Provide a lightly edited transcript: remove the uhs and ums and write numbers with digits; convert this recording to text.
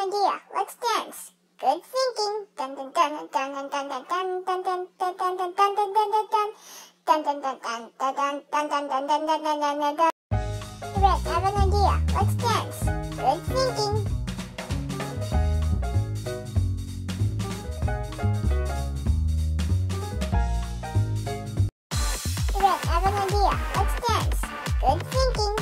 idea. Let's dance. Good thinking. Dun dun dun dun dun dun dun dun dun dun dun dun dun dun dun dun dun. Dun dun dun dun dun dun dun dun dun dun dun dun dun dun. The rest have an idea. Let's dance. Good thinking. The rest have an idea. Let's dance. Good thinking.